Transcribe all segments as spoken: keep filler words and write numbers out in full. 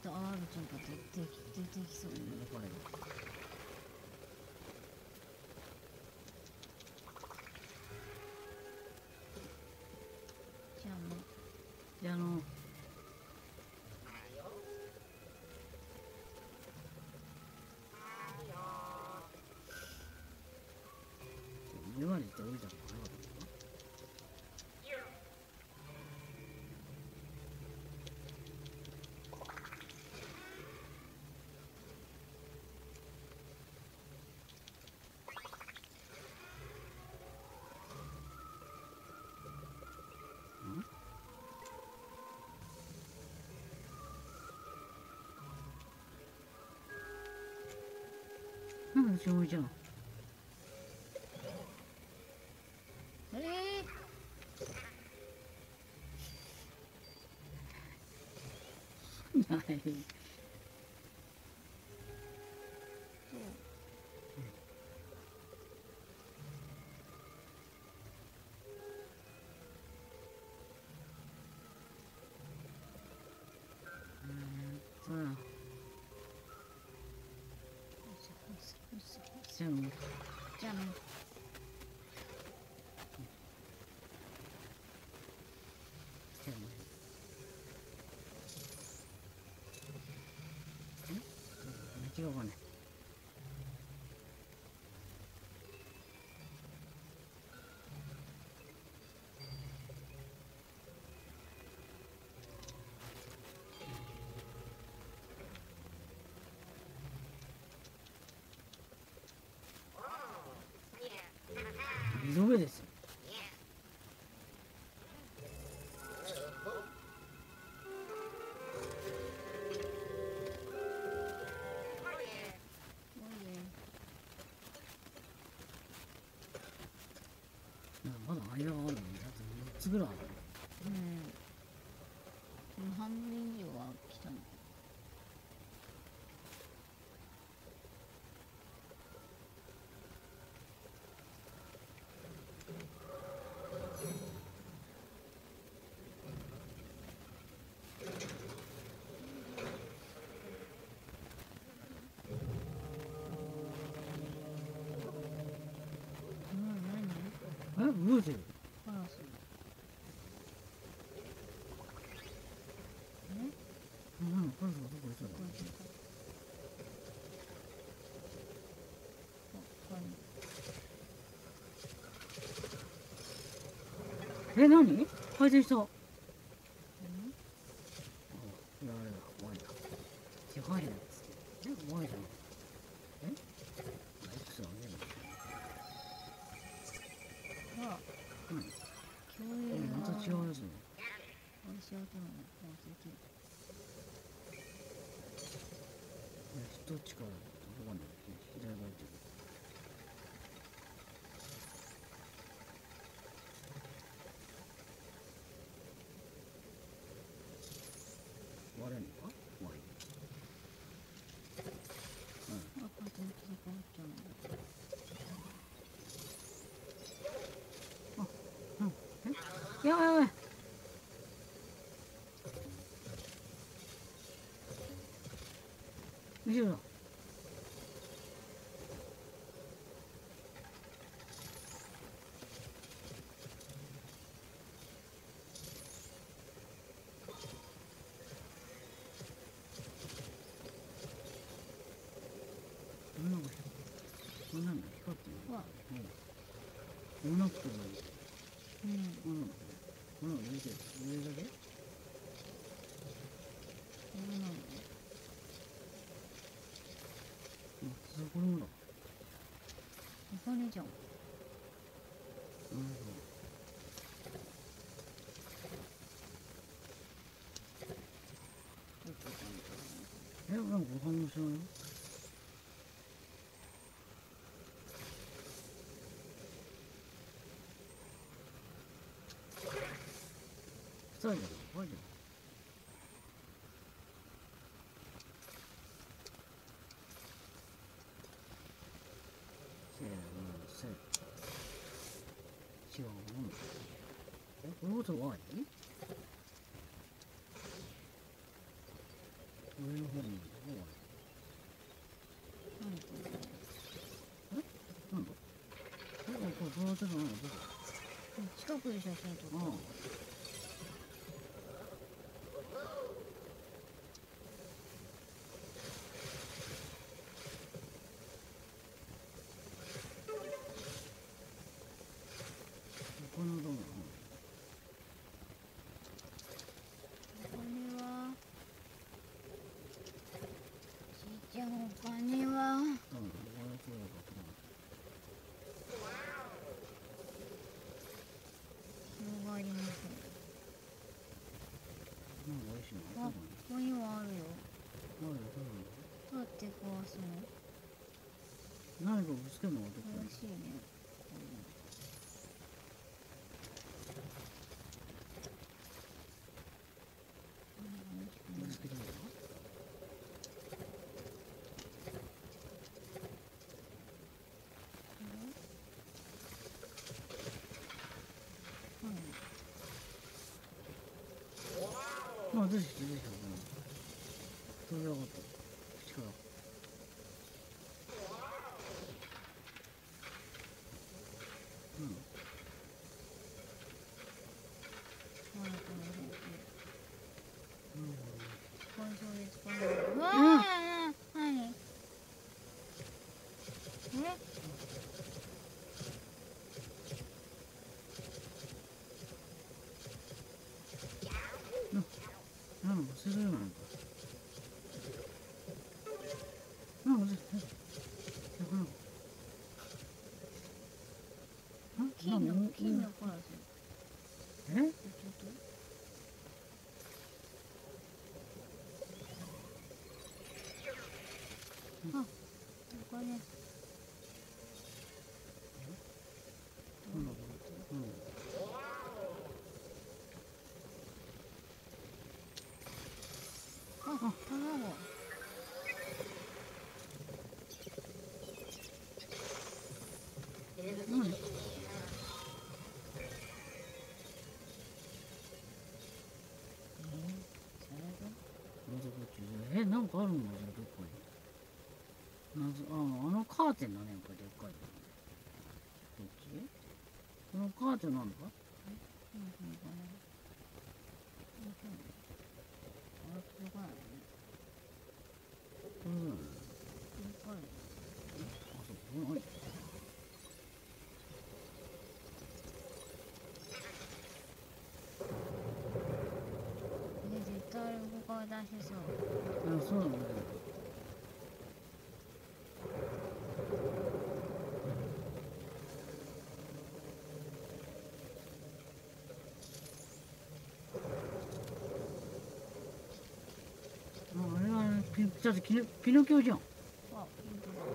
と アール ちゃんが出てき出てきそう。 分かれる。 じゃあもうじゃああの言われて降りたことなかったのか。なんでしょうじゃん。 ええはい。そうだ。じゃあもうじゃあね。 じゃあもうえ？間違うかね。二度目ですよ。まだ間があるのに、だってみっつぐらいある。 うん。でも半分以上は来たの。 え、覚えてる？ カラス。え？ うん、カラスがどこ行ったの？え、何？回転した。あ、いや、あれだ、ワイだ。支配人です。え、ワイじゃん。え？ X あげるの？ あ、 うん。 共有え、また違うやつね。 私はどうなの？あ、できる。 いや、どっちからどこに左側行ってる。割れんのか？ワイ。 あ、これで切り替わっちゃうんだ。 あ、うん。え？やばいやばい。後ろだ。こんなの、こんなの光ってる。 わ、 こんなことない。 うん。 こんなの、こんなの上で、上だけ？ そうなの？ あ、そこもだ。 お金じゃん。 なるほどこかど。え、なんか反応しないよ。二人だろ、怖いじゃん。せーの、せーの。違うもんだ。え、このことワイ？ワ上の方に何これ。 なんだえ、これどうやってるの？どこ？ 近くで写真撮った。 ああ。このどうなの？ お金はじいちゃん、お金はうん、これはそうだか広がりません。 な。なんか美味しいの？ あ、 どこここにはあるよ。 に？あるよ、 どうやって壊すの？ どうなの？何かぶつけるの？どこに？ 美味しいね。こういうのぶつけてみる？あ、出てきた、出てきた。飛び上がった。口から。うん。 ほら、この辺。 うん。 これそうですかね。うわあ、何？え？ なんかするよなんか。なんか出てきた。なんか。 金の金のコラス。 え？ ちょっと。あ、お金。 うん。うん。 あ、卵。 何？え、なんかあるんだじゃあどっかに。謎、あ、あのカーテンだね、やっぱりでっかいの。どっち？このカーテンなんだ？ なんかな。あ、届かないね。 これだよね。 届かない。 あ、そう、これ、はい。 ね、絶対あれ動か出しそう。 あ、そうなんだけど。あ、あれはピだってピノピノキオじゃん。 あ、本当だ。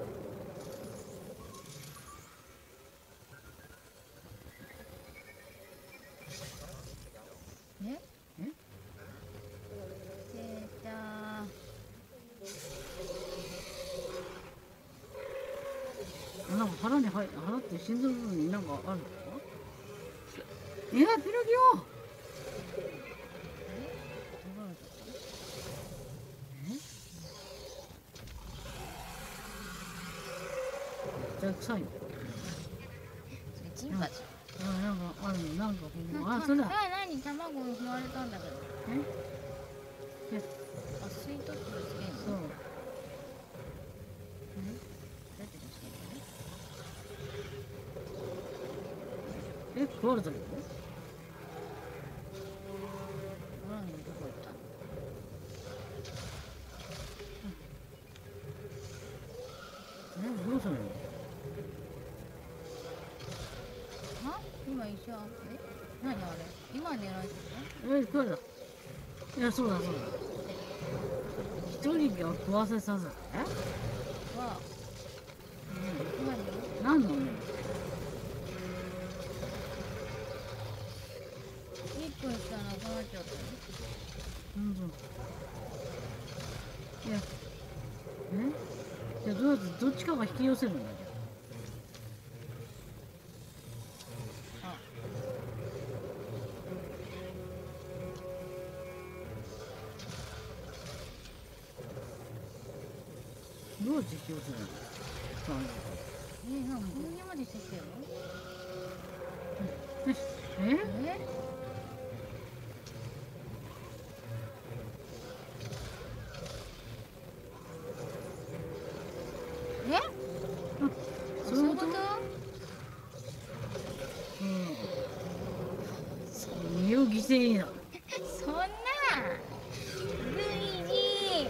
え？ え？ 出たー。 あ、なんか腹に入腹って心臓部分になんかあるの？え、ピノキオ！ 取られちゃった。 え？絶対臭いよ。 それチンパチ。 あ、なんかあるの、なんかこの、あ、 あ、 それだ。 あ、何？卵を踏まれたんだけど。 え？ あ、吸い取ってるつけんの？ そう。 どうやってつけんの？ え、食われたの？ ほら、どこ行ったの？ え、どうするの？ あ、今一緒。え？何あれ？今狙いってえ、食われた。いや、そうだそうだ。一人が食わせさせて。 の？は、何？ 何のね？ いっぷんしたらなくなっちゃったよ。 本当。いや、え？じゃあどうやってどっちかが引き寄せるんだじゃあ、 どう実況するの？ えー、なんかこの辺までしてきたよ。 え？ ええ？ そういうこと？うん。身を犠牲にな。 そんなルイージえ？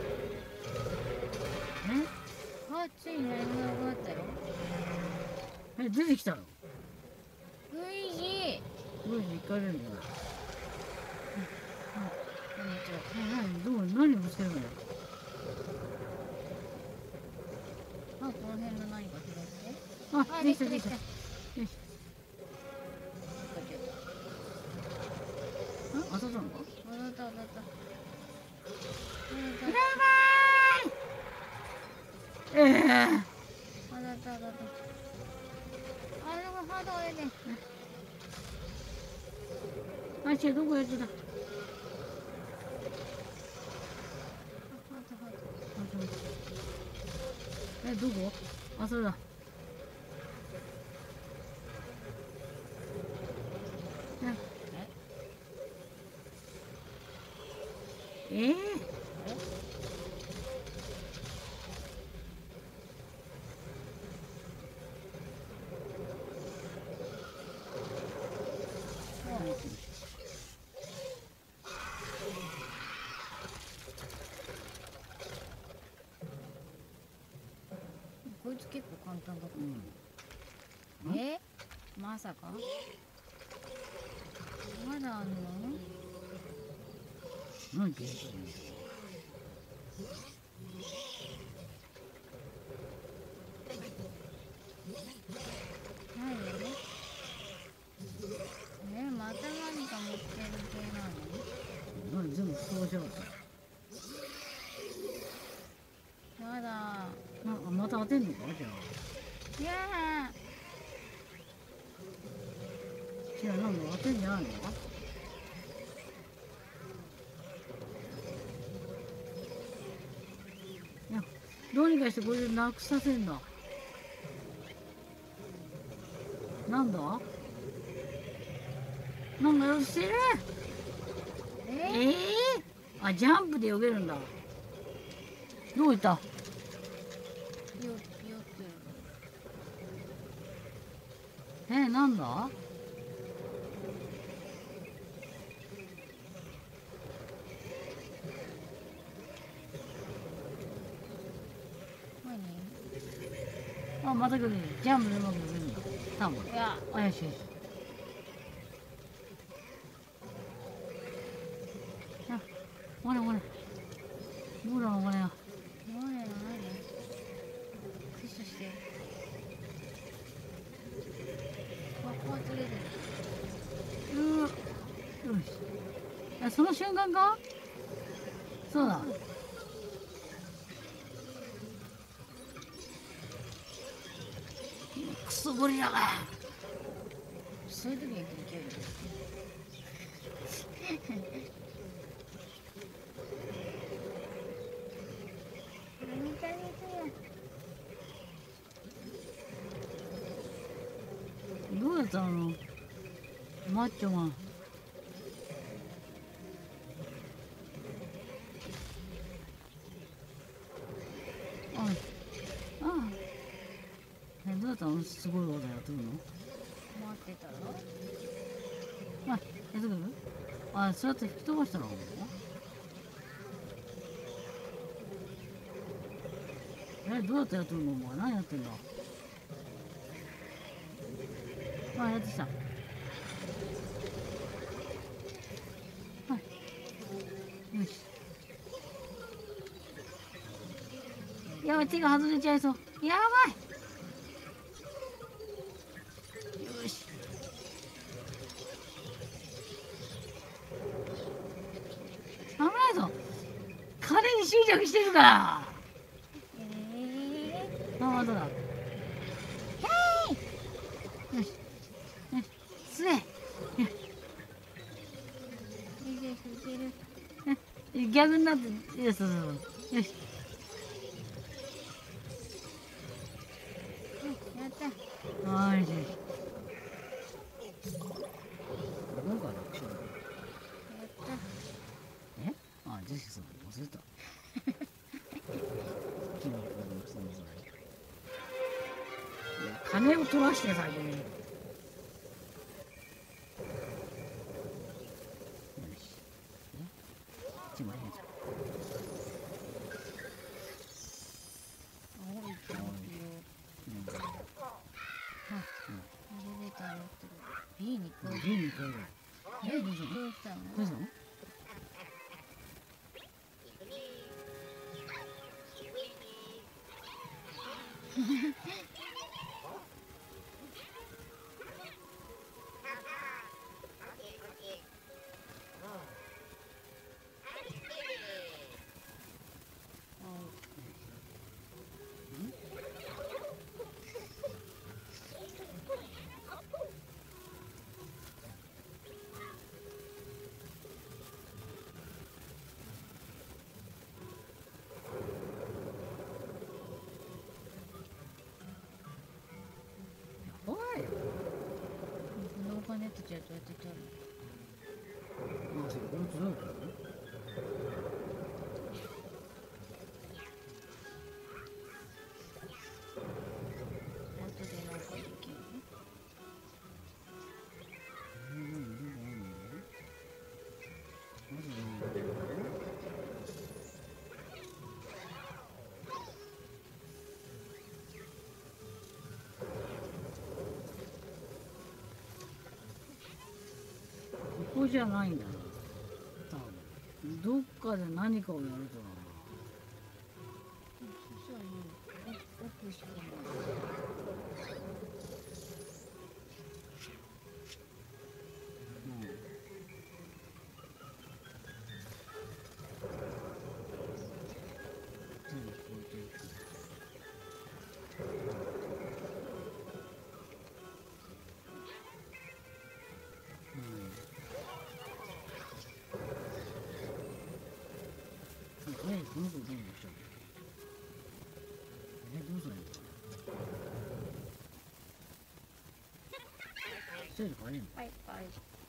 あ、ついに何もなくなったよ。 え、出てきたの？ ルイージどうして行かれるんだよ。 こんにちは。 え、何、どう、何ぶつけるのよ。 あ、この辺の何か拾って。 あ、 あ、 できた、できた。 できたできた。 よし。あ、当たったのか？ 当たった当たった。 やばーい。ええー。 当たった当たった。あ、でもハードが出て。 あいつどこやってた？ ハートハート。 え、どこ？あ、それだ。ええー。 こいつ結構簡単だった。 うん。 え？まさか？まだあんの？ 何聞いてるの？ 何？え、また何か持ってる系なの？ 何全部そうしようと。 やだ。 なんかまた当てんのかじゃあ。 いやじゃあなんだ当てんじゃないのか？いや、どうにかしてこれでなくさせんだ。なんだ？なんかよしてる？ えええー、あ、ジャンプでよけるんだ。どういった？ よ、よってる。 えー、なんだ？ 何？ あ、また来る。ジャンプでうまく来るんだ。多分。 いや、 あ、よしよし。あ、これこれ。ほらこれよ。 何何？駆使して。あ、こう取れる。 うーよし。あ、その瞬間か？そうだ。クソゴリラが。 そういう時に切り切る。見た見たよ。 どうやったの？マッチョマン。あ、ああ。え、どうやったの？すごい技やってるの？ 待ってたら。 あ、やってくる？あ、そうやって吹き飛ばしたの？え、どうやってやってるの？お前何やってんだ？あ、やってきた。はい。よし。やばい、手が外れちゃいそう。やばい。よし。危ないぞ。金に執着してるから。 えあ、まただ。よし。よし。すね。 ー、いけるいける。 逆になって、よし、そうそうそう。よし。 よしよし。なんか楽勝だ。 やったえあ、ジェシーさん忘れた。キノコの存在。いや、金を取らして先に。よし。え一枚変じゃん。 青いキノピうん。 オあ、エレベーター乗ってる B に行こう。 B に変える。え、どうしたのどうしたの？ どうしたのおいこのお金たちはどうやって取るの？ まあ、それこれ強いからね。 後でなんかできるの？ えー、何どこあんのマジで何だろうここじゃないんだな。多分。どっかで何かをやるとだな。 そしたらもう奥しかない。 うん。全部こうやっていく。うん。え、この子どうしたの？え、どうしたらいいのかな？一人で帰れんの？ バイバイ。